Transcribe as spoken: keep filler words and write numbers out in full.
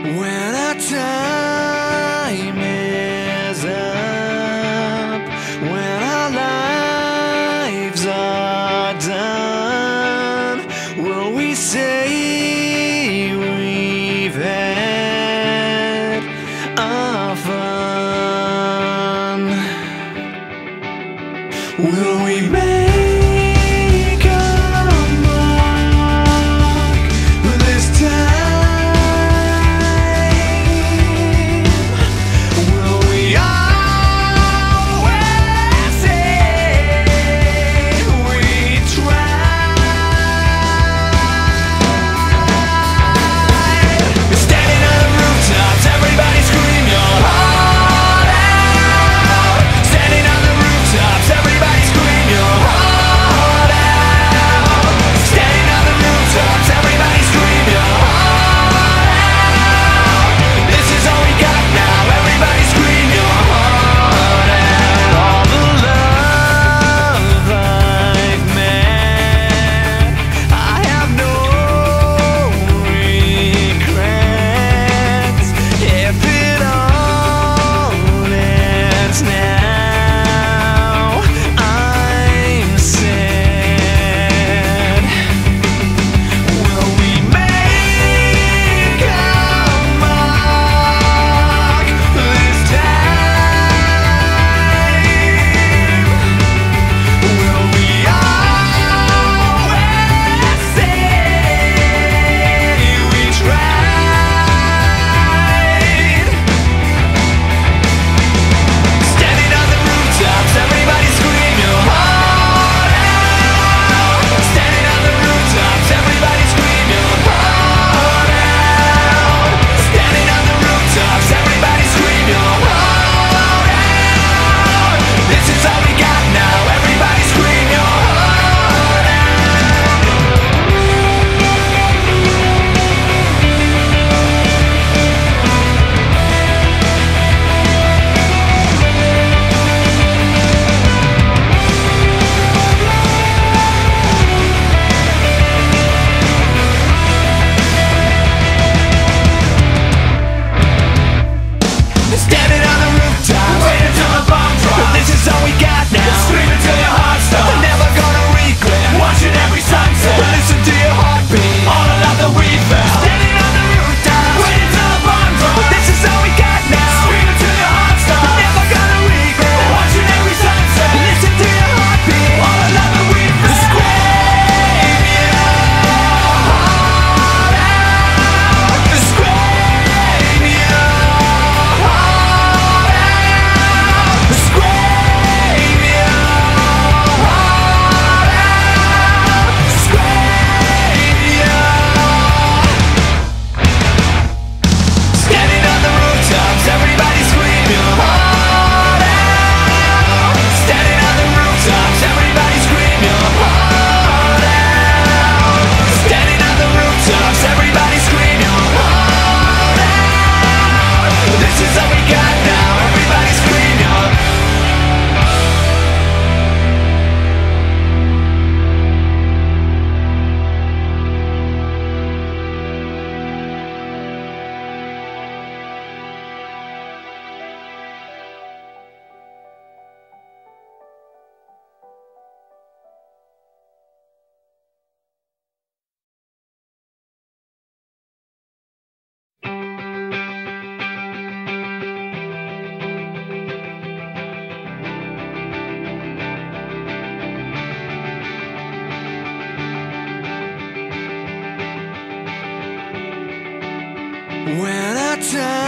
When our time is up, when our lives are done, will we say we've had our fun? Will we make our mark this time? Will we always say we tried? Standing on the rooftops, everybody scream your heart out. Standing on the rooftops, everybody scream your heart out. Standing on the rooftops, everybody scream your heart out. This is all we got now, everybody scream your heart out. All the love I've met, I have no regrets. If it all ends now, I'm sad. Will we make our mark this time? Will we always say we tried? Standing on the rooftops, everybody scream your heart out. Standing on the rooftops, everybody scream your heart out. Standing on the rooftops, everybody scream your heart out. This is all we got now, everybody scream your heart out. Standing on the rooftops, wait until the bomb drops. This is all we got now. Scream until your heart stops. Never gonna regret watching every sunset. Listen to your heartbeat, all the love that we felt. Standing on the rooftops, wait until the bomb drops. This is all we got now. Scream until your heart stops. Never gonna regret watching every sunset. Listen to your heartbeat, all the love that we felt. Scream your heart out. Scream your heart out. Scream your heart out. Scream your. Standing on the rooftops, everybody scream your heart out. Standing on the rooftops, everybody scream your heart out. Standing on the rooftops, everybody scream your heart out. This is all we got now, everybody scream your. When our time